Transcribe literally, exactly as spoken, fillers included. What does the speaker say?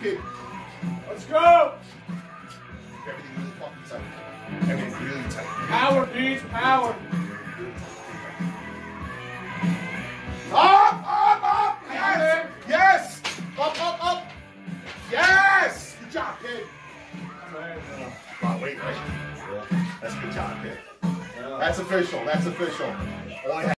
kid. Let's go! Everything really fucking tight. Everything really tight. Power, Beach, power. Up, up, up! Yes! Yes! Up, up, up! Yes! Good job, kid. Oh, wait, right? That's good job, kid. That's official. That's official. All I